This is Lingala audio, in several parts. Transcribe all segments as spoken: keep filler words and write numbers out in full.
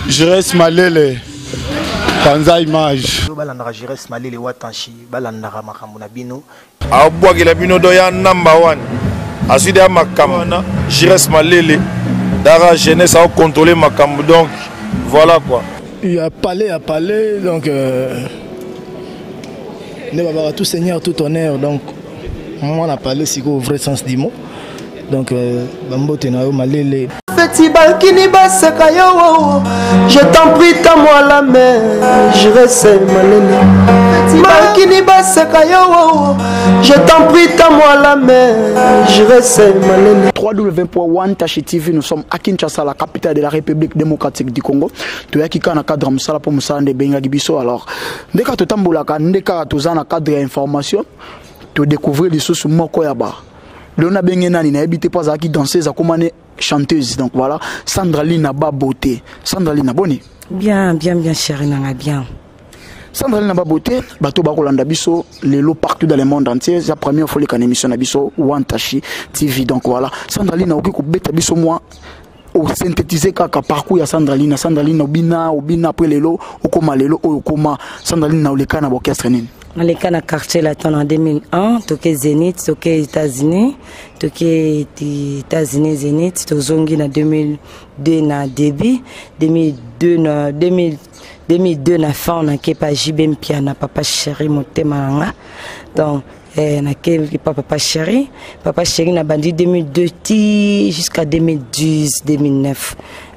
Jires Malele. Panza image. Balandara Jires Malele watanshi balandara makambo na bino. Abwaki la bino doya number one. Aside makambo Jires Malele. Dara jeunesse a contrôlé makambo donc voilà quoi. Il y a palais à palais donc euh, ne va pas tout seigneur tout honneur donc moi on a parlé c'est au vrai sens du mot donc bambo tenayo Malele. Festival Kini Basaka yo, je t'en prie, tends-moi la main, je reste Malele. Festival Kini Basaka yo, je t'en prie, tends-moi la main, je reste Malele. trois W point one Tashi T V, nous sommes à Kinshasa, la capitale de la République démocratique du Congo. Tu as qui kana cadre musala pour musala de benga gibiso alors. Dès que tu tamboula ka, dès que tu as un cadre d'information, tu découvrir les choses moko yaba. Léona Bengenani n'a habité pas à qui danseuse à commander chanteuse donc voilà Sandra Lina ba beauté Sandra Lina boni bien bien bien chérie nanga bien Sandra Lina ba beauté bato ba kolanda biso lelo partout dans le monde entier la première fois les émission na biso One Tashi T V donc voilà Sandra Lina oki ko beta biso moi au synthétiser kaka parcours ya Sandra Lina Sandra Lina obina obina après lelo okoma lelo okoma Sandra Lina oleka na orchestre nini. On est dans le quartier latin en deux mille un, toqué Zénith, toqué États-Unis, toqué États-Unis Zénith, tozongi na deux mille deux na début, deux mille deux na deux mille deux na fin na kepa Jibem Pia na papa chéri motema donc eh na kepa papa chéri, papa chéri na bandi deux mille deux ti jusqu'à deux mille dix deux mille neuf.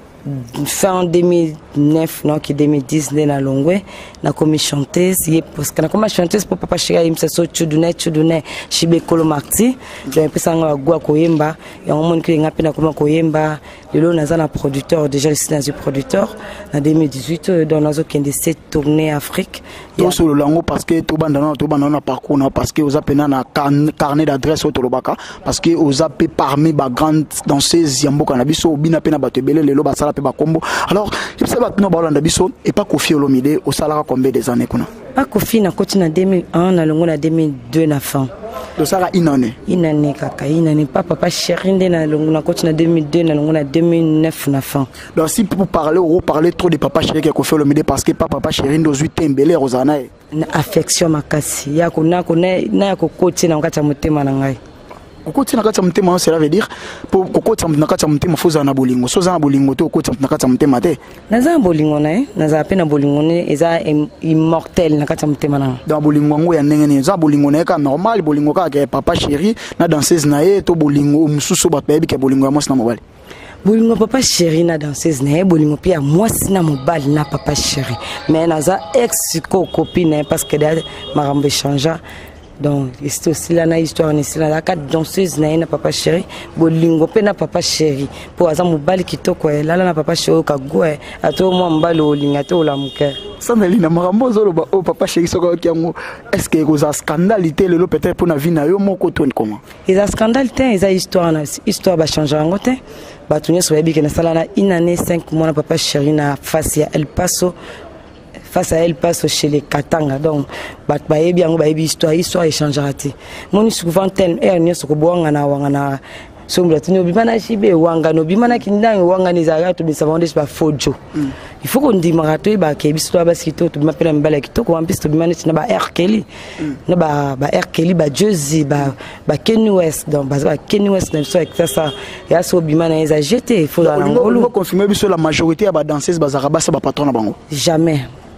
Fin deux mille neuf non qui deux mille dix na longwe na comme chanteuse parce que na comme chanteuse pour papa chéri il me so chudune chudune shibe kolo marti donc pesa nga gwa koyemba ya monde que ngapi na comme koyemba lelo naza na producteur déjà le site producteur en deux mille dix-huit dans nazo kende cette tournée Afrique to solo lango parce que to banda na to banda na parcours na parce que aux appena na carnet d'adresse au tolobaka parce que aux appé parmi ba grande danseuse yamboka na biso bina pena batebele lelo basala pe ba kombo alors il sait pas no ba landa biso et pas Kofi Olomide au salara combien des années kuna pas Kofi na continue en deux mille un na longo na deux mille deux na fin de ça une année une année kaka une année pas papa chéri na longo na continue en deux mille deux na longo na deux mille neuf na fin donc si pour parler ou parler trop de papa chéri qui Kofi Olomide parce que pas papa chéri ndo zuite mbele rozana na affection makasi ya kuna kuna na ya kokoti na ngata motema na ngai kokoti na kata motema cela veut dire pour kokoti na kata motema foza na bolingo soza na bolingo to kokoti na kata motema te naza bolingo na naza pe na bolingo ne eza immortel na kata motema na dans bolingo ngo ya ndenge ne za bolingo na ka normal bolingo ka ke papa chéri na danseuse na ye to bolingo mususu ba pebi ke bolingo ya mwasi na mobali bolingo papa chéri na danseuse na ye bolingo pia mwasi na mobali na papa chéri mais naza ex ko copine parce que marambe changea donc c'est aussi là na histoire ni là la quatre danseuse na na papa chéri bolingo pe na papa chéri pour aza mobali kitoko là là na papa chéri ka goe ato mo mbali olinga to la muke Sandra Lina marambo zolo ba o papa chéri soko kiango est-ce que cause scandalité le peut-être pour na vie na yo moko to comment ils a scandalité ils a histoire na histoire ba changer en côté ba tunya so yebi ke na sala na une année cinq mois na papa chéri na face ya El Paso face à elle passe chez les Katanga donc bat baye bien baye histoire histoire échangera ti moni souvent tel er ni soko boanga na wanga na sombra tino bimana shibe wanga no bimana kindang wanga ni za to bisa bonde ba fojo il faut qu'on dit marato ba ke biso ba sikito to mapela mbala kitoko en plus to bimana tina ba R Kelly na ba ba R Kelly ba Josie ba ba Kenny West donc ba Kenny West na so avec ça ya so bimana eza jeté il faut la ngolo confirmer biso la majorité ba danseuse ba zaraba sa ba patron na bango jamais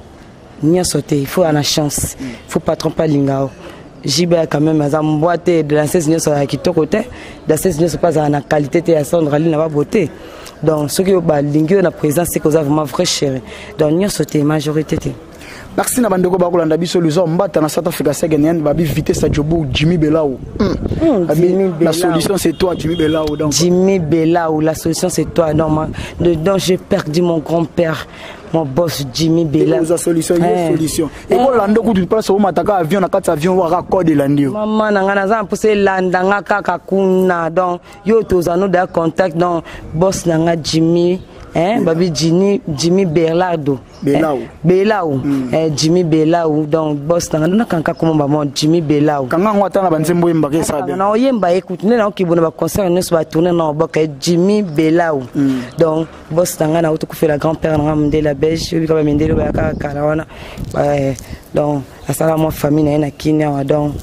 ni a sauté il faut avoir la chance il faut pas tromper l'ingao Jiba quand même à boîte de la seize sur la quito côté de seize sur pas à la qualité de la Sandra Lina va beauté donc ce qui ba lingio na présence c'est cause vraiment vrai chéri donc ni a sauté majorité merci na bandeko ba kolanda biso les hommes mbata na South Africa Segenian ba bi vitesse Jobu Jimmy Belao la solution c'est toi Jimmy Belao donc Jimmy Belao la solution c'est toi non donc j'ai perdu mon grand-père mon boss Jimmy Bella la solution une solution et bon lando ku tu place au mataka avion na kati avion wa record de landio maman na ngana za pousser landa ngaka kakuna donc yo tozano da contact donc boss na nga Jimmy hein babi Jimmy Jimmy Berlardo Belau Belau eh Jimmy Belau donc boss na na kanka comme ba mon Jimmy Belau kanga ngwata na banzembo yemba ke sa bien na oyemba écoute na ki bona ba concert ne soit tourner na boka Jimmy Belau donc boss na na auto ko fait la grand-père na mde la belge bi ka ba mendelo ba ka kala wana donc asala mo famille na Kenya donc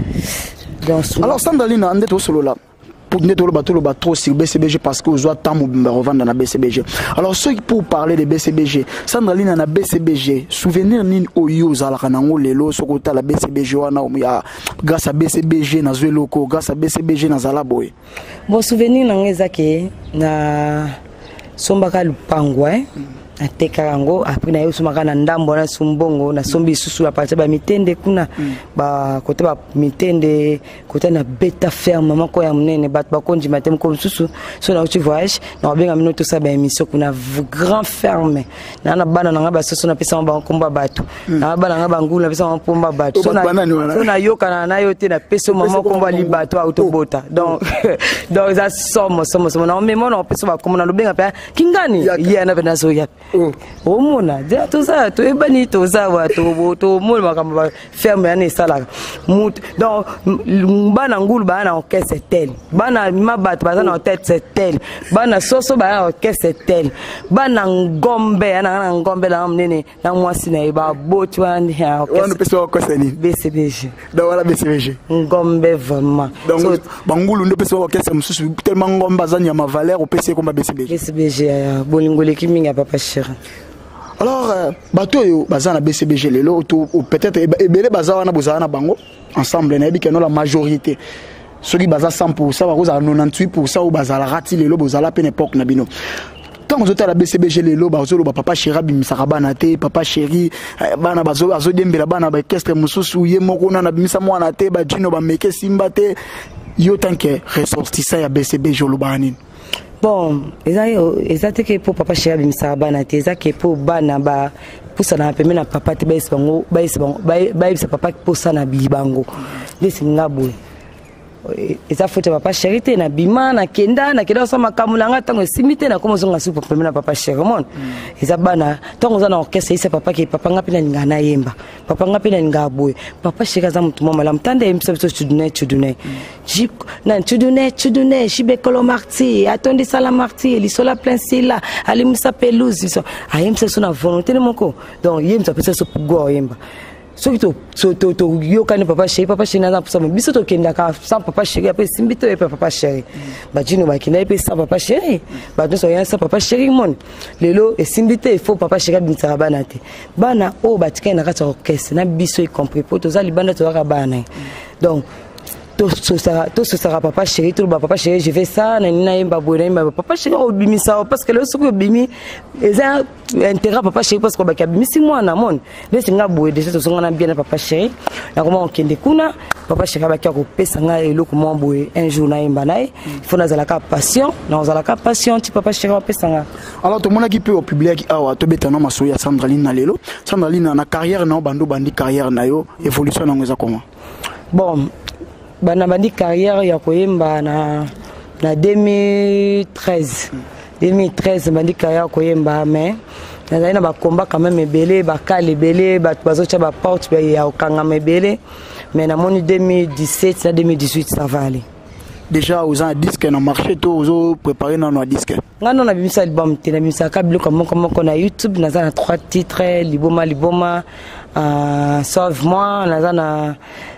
donc alors Sandrine ande to solo là pour ne pas trop trop sur B C B G parce que vous êtes tant revendre dans B C B G. Alors ceux qui pour parler de B C B G, Sandrine na B C B G, souvenir ni oyo za la nango lelo sokota la B C B G wana ya grâce à B C B G na zwe loko grâce à B C B G na zala boy. Bon souvenir na ngezake na sombaka lupango eh ateka yango après na yoso makana ndambo na sumbongo na sombi susu la partie ba mitende kuna ba côté ba mitende côté na beta ferme mako ya munene bat ba konji matem comme susu so na tu voyage na benga minoto sa ba émission kuna grand ferme na na bana na ba susu na pesa ba komba bato na bana na ba ngulu na pesa ba pomba bato so na so na yoka na na yote na pesa mama komba li bato autobota donc donc ça somme somme somme na memo na pesa ba komona lo benga pa kingani ya na bena so ya oh mona dia tout ça to ebani to ça wa to to mo makamba ferme ane sala mut donc bana ngulu bana orchestre tel bana mabat bana en tête c'est tel bana soso bana orchestre tel bana ngombe ana ngombe la mnene na mwasi na iba botu ande ya orchestre on peut se orchestre ni B C B G donc voilà B C B G ngombe vraiment donc bangulu ne peut se orchestre mususu tellement ngomba zanya ma valeur au P C comme B C B G B C B G bolingole kiminga papa cher. Alors bato yo bazana B C B G lelo peut-être ebele bazana bozana bango ensemble na bikeno la majorité ceux qui baza cent pour cent baza quatre-vingt-dix-huit pour cent ou bazala rati lelo bozala pe époque na bino tant que la B C B G lelo bazolo ba papa chéri bimisaka bana te papa chéri bana bazo azo dembela bana ba orchestre mususu ye moko na bimisa mwana te ba jino ba meke simba te yo tant que ressortissant ya B C B G lo banini. Bon, exact que pour papa chéri bimisa bana te exact que pour bana ba pour ça na pemena papa te ba bango ba bango ba ba papa pour ça na bibango desi ngabo eza fote papa chéri te na bima na kenda na kenda so makamula nga tango simite na komo zonga supu pemena papa chéri mon eza bana tango za na orchestre isa papa ke papa ngapi na ngana yemba papa ngapi na ngabo papa chéri za mtu mama la mtande msa biso tudune tudune jip na tudune tudune shibe kolo marti atondi sala marti li sola plein sila ali musa pelouse so ayemsa so na volonté de moko donc yemsa pesa so go yemba so to so to to yo kane papa chéri papa chéri na pour biso to kenda ka sans papa chéri après simbito et papa chéri ba jino ba kina et sans papa chéri ba no so yan sans papa chéri mon lelo et simbito il faut papa chéri bintara bana te bana o ba tika na ka orchestre na biso y compris pour to za libanda to ka bana donc tout ça tout ça papa chéri tout papa chéri je fais ça na nina yemba boina yemba papa chéri o bimi ça parce que le soko bimi eza intérêt papa chéri parce que ba kabimi si moi na mon le singa boye déjà to songa na bien papa chéri na comment on kende kuna papa chéri ba kia ko pesa nga eloko mo boye un jour na yemba nai il faut na za la passion na za la passion ti papa chéri pesa nga alors to mona ki pe au public awa to betana masoya Sandrine na lelo Sandrine na carrière na bando bandi carrière na yo évolution na ngeza comment bon bana bandi carrière ya koyemba na na deux mille treize deux mille treize bandi carrière koyemba mais na na ba combat quand même belé ba kale belé ba bazocha ba porte ya okanga mebele mais na moni deux mille dix-sept na deux mille dix-huit ça va aller déjà aux un disque na marché to aux préparer na no disque ngano na bimisa album te na bimisa ka bilo comme comme na YouTube na za trois titres liboma liboma euh sauve moi na na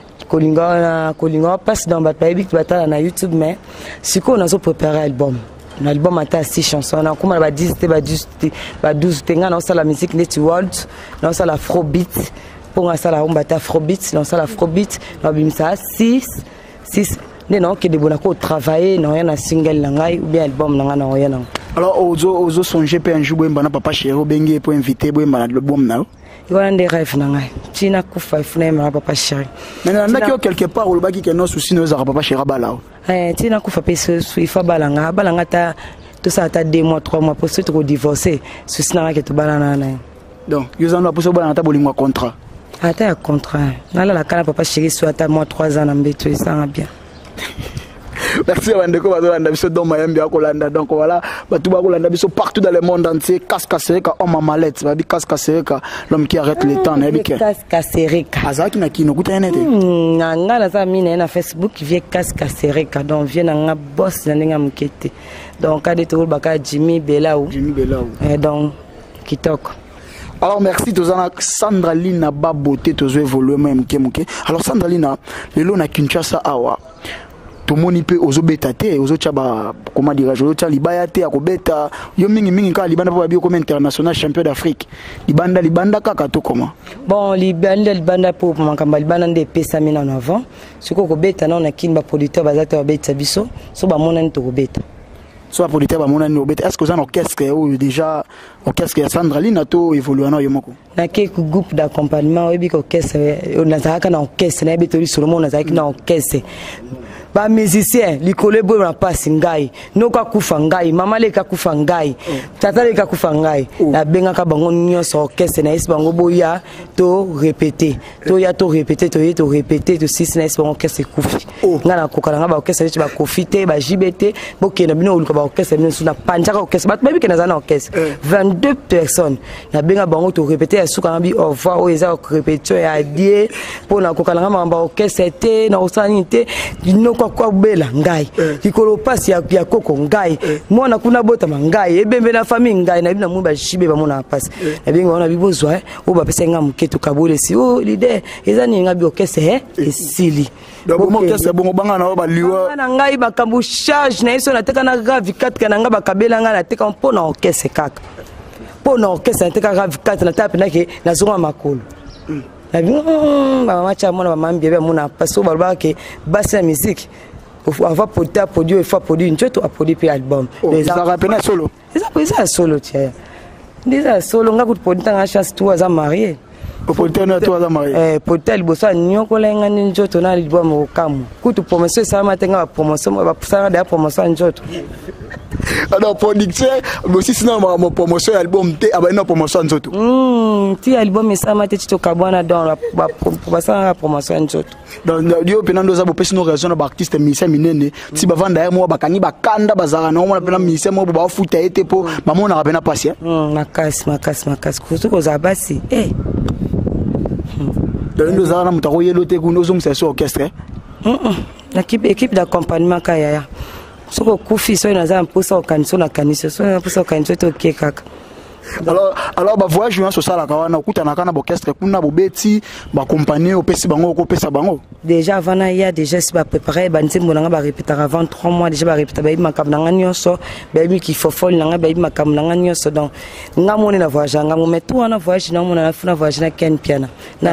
Kolinga Kolinga passe dans ba baby batala na YouTube mais si ko on a préparé album l'album a six chansons on a comme ba dix ba douze ba douze tenga na ça la musique net world na ça la afrobeat pour ça la on afrobeat na ça la afrobeat na bimisa six six non que de bonako travailler na rien na single na ngai ou bien album na na rien na alors ozo ozo songer pe un jour boy bana papa chéri bengi pour inviter boy bana album na il y a des rêves na ngai tina kufa ifuna ma papa chéri mais na que quelque part au baki que non souci nos papa chéri bala eh tina kufa pe so ifa balanga balanga ta tout ça ta deux mois trois mois pour se trop divorcer souci na que to balana na donc yo zana pour so balana ta bolingwa contrat ata ya contrat na la kana papa chéri soit à moi trois ans na mbeto ça bien Merci à Bandeko Bazolanda biso dans Miami à Kolanda. Donc voilà, Batou Bakolanda biso partout dans le monde entier. Casca Sereka, homme à mallette. Babi Casca Sereka, l'homme qui arrête le temps. Casca Sereka. Azaki na kino kuta nete. Nanga na za mine na Facebook vie Casca Sereka. Donc vient na boss na nga mkete. Donc ade to baka Jimmy Belaou. Jimmy Belaou. Et donc Kitoko. Alors merci Tozana Sandra Lina Baboté Tozo évoluer même kemuke. Alors Sandra Lina lelo na Kinshasa awa. Tout le monde peut ozo beta te ozo chaba comment dire ozo cha libaya te akobeta yo mingi mingi ka libanda pa bio comme international champion d'Afrique. Libanda libanda kaka to comment. Bon libanda libanda pour makamba libanda nde pesa mina en avant. Siko ko beta na na kinba producteur bazata ba beta biso so ba mona nto ko beta. Soit producteur ba mona nto beta. Est-ce que vous en orchestre ou déjà orchestre ya Sandra Lina to évoluer na yo moko. Na ke groupe d'accompagnement obi ko orchestre on nazaka na orchestre na betori Solomon nazaki na orchestre. Ba musicien likole bo na passe ngai noka kufa ngai mama le ka kufa ngai tata le ka kufa ngai na benga ka bango nyonso orchestre na esi bango boya to répéter to ya to répéter to to répéter to six na esi bango orchestre kufi nga na kokala nga ba orchestre ba kofite ba jibete boke na bino uluka ba orchestre bino suna panjaka orchestre ba baby ke na zana orchestre vingt-deux personnes na benga bango to répéter asuka ngabi au revoir o eza répétition ya die pour na kokala nga ba orchestre te na osanité no kwa bela ngai likolo pasi ya ya koko ngai mwana kuna bota mangai ebembe na famille ngai na bina mu ba shibe ba mona pasi na binga wana bibozwa o ba pesa nga muketo kabole si o leader ezani nga bi okese esili donc mo kese bongo banga na ba liwa na ngai ba kambu charge na iso na teka na ravi quatre kana nga ba kabela nga na teka mpona okese kaka pona okese na teka ravi quatre na tape na ke na zonga makolo na binga ba macha mona ba mambi ba mona paso ba ba ke basa musique avant porter produit il faut produire une chose à produire puis album les arabes solo ça c'est ça solo tiens déjà solo nga pour porter en chance toi à marier pour porter na toi à marier eh porter le bossa nyoko lenga ni njoto na libwa mo kamu kutu promotion ça matenga promotion ba pusanga da promotion njoto. Alors producteur aussi sinon ma promotion album te aba na promotion njoto mm ti album ça mate tito kabwana dans la ba promotion njoto dans dio penando za bo pesino raison ba artiste musicien minene ti ba vanda ya mo ba kangi ba kanda bazara na mo na musicien mo ba futa ete po ba mo na ba na patient mm makasi makasi makasi kuzuko za basi eh dans nos zara na mutako yelo te kuno zo msa orchestre mm l'équipe équipe d'accompagnement kaya soko kufi so inaza mpusa okaniso na kanisa so na mpusa okaniso to kekaka. Alors alors ba voyage yo so sala kawana okutana kana orchestre kuna bobeti ba compagnie opesi bango ko pesa bango déjà avant na ya déjà si ba préparer ba nzimbo nanga ba répéter avant trois mois déjà ba répéter ba makam nanga nyonso ba mi ki fofol nanga ba makam nanga nyonso donc nga moni na voyage nga mo metu na voyage na mo na funa voyage na Ken Piana na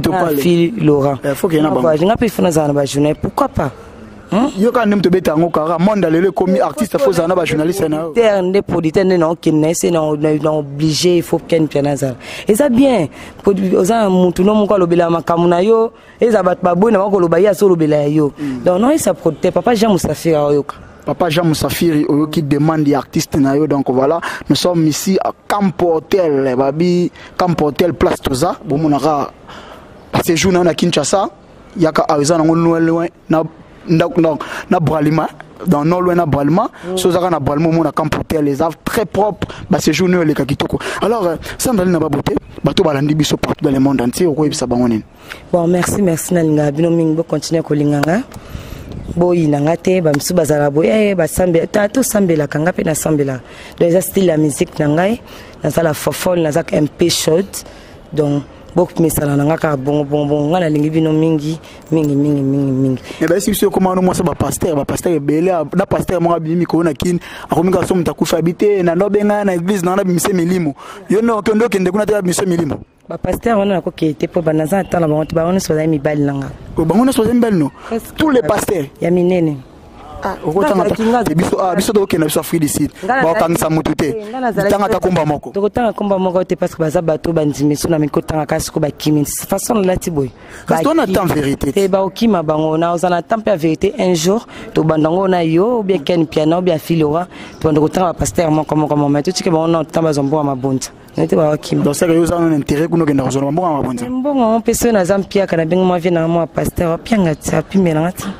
fi Laurent il faut que na bango voyage nga pe funa za na ba journée pourquoi pas. Yo quand même te beta ngo kara monde le comme artiste faut ça na ba journaliste na terre des producteurs non qui naissent non obligé il faut Ken Piana ça et ça bien oza mutu no mko lobela makamu na yo eza bat babona mako lobaya so lobela yo donc non ça producteur papa Jean Moussafiri ayoka Papa Jean Moussafiri qui demande des artistes na yo donc voilà nous sommes ici à Camp Hotel babi Camp Hotel place Toza bon mon ara séjour na Kinshasa yaka aza na loin na donc na bralima dans non loin na bralima sozaka na bralima mon na Camp Hotel les havres très propres ba séjour ne le kakitoko alors Sandra Lina Baboté bato balandi biso partout dans le monde entier ko yebisa bango nini. Bon merci merci na linga bino mingi bo continuer ko linganga boyi nanga te ba msu bazala boye ba sambe ta to sambela kanga pe na sambela donc ça style la musique nangai na sala fofol na zak M P short donc beaucoup mesala nanga ka bon bon bon ngana lingi bino mingi mingi mingi mingi mingi et ben si c'est comment nous moi ça ba pasteur ba pasteur belé na pasteur mo abi mi ko na kin akomika so mutakufa habiter na nobenga na église na na bimise milimo yo no kendo kende kuna ta bimise milimo ba pasteur on a ko ki te po banaza atala ba on ba on so za mi bal nanga ko ba on so za mi bal no tous les pasteurs ya minene ah okotanga biso ah biso do kena biso Afrique du Sud ba kangisa mutu te tanga ta komba moko to tanga komba moko te parce que baza bato bandimi so na mikotanga kasi ko ba kimi façon la tiboy parce qu'on attend vérité te ba okima bango na ozana temps pe vérité un jour to bandango na yo bien Ken Piana ou bien Filora to bandoko tanga pasteur moko moko mama to tike ba on tamba zombo ma bonta nete ba okima donc ça que yo un intérêt kuno kenda kozona mbongo ma bonta mbongo on peut se na zampia kana bengo ma vie na mo pasteur pianga tsa pimela ngati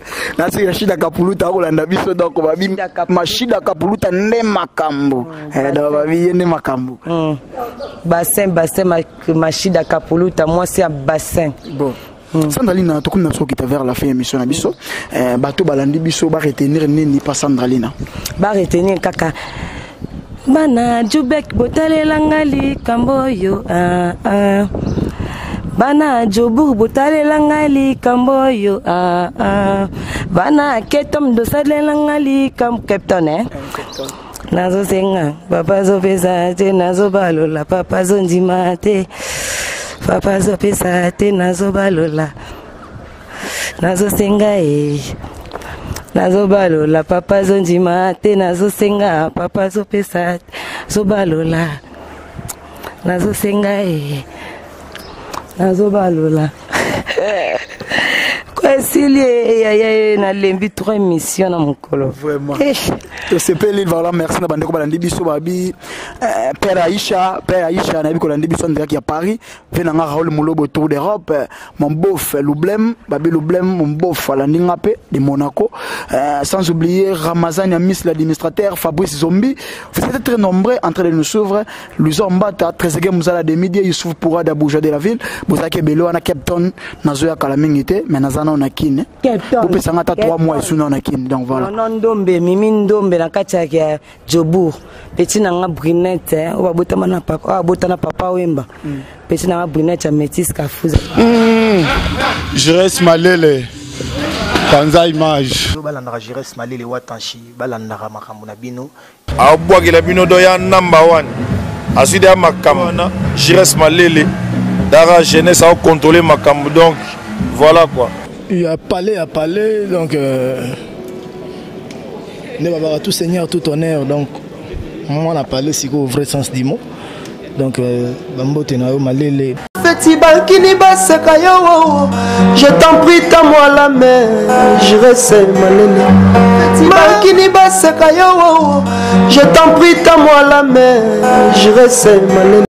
nasi Rachida Kapuluta kolanda biso donc babi machida Kapuluta nde makambo eh donc babi nde makambo bassin bassin machida Kapuluta moi c'est un bassin bon Sandralina to comme naso qui ta vers la fin émission na biso eh bato balandi biso ba retenir nini pas Sandralina ba retenir kaka bana jubek botalela ngali kamboyo ah ah bana jobu botalela ngali kamboyo ah ah bana ketom dosalela ngali kam captain eh nazo senga papa zo pesa te nazo balola papa zo ndima te papa zo pesa te nazo balola nazo senga eh nazo balola papa zo ndima te nazo senga papa zo pesa zo balola nazo senga eh nazo balola quoi s'il y a na lembi trois missions na mukolo vraiment to sepeli voilà merci na bande ko balandi biso babi père Aïcha père Aïcha na bi ko landi biso ndaki ya Paris vena nga Raoul Molobo tour d'Europe mon beau Loublem babi Loublem mon beau landi ngapé de Monaco sans oublier Ramazan ya Miss l'administrateur Fabrice Zombi vous êtes très nombreux en train de nous suivre Louison Mbata Trésor Muzala de midi Youssouf Poura d'Abuja de la ville Bozake Belo na Captain nazoya kalamingité mais nazana on a kine vous pouvez s'en attendre trois mois et sous on a kine donc voilà non ndombe mimi ndombe na kati ya Jobour petit na nga brunette o babota na papa o babota na papa wemba petit na nga brunette ya métis kafuza Jires Malele Kanza image balandaka Jires Malele watanshi balandaka makambo na bino abwakela bino doya number one asudi ya makambo na Jires Malele dara jeunesse a contrôler makambo donc voilà quoi il y a palais à palais donc euh, ne va pas tout seigneur tout honneur donc moi on a parlé c'est au vrai sens du mot donc bambote na yo malele Feti balkini baseka yo je t'en prie tends-moi la main je reste malele Feti balkini baseka yo je t'en prie tends-moi la main je reste malele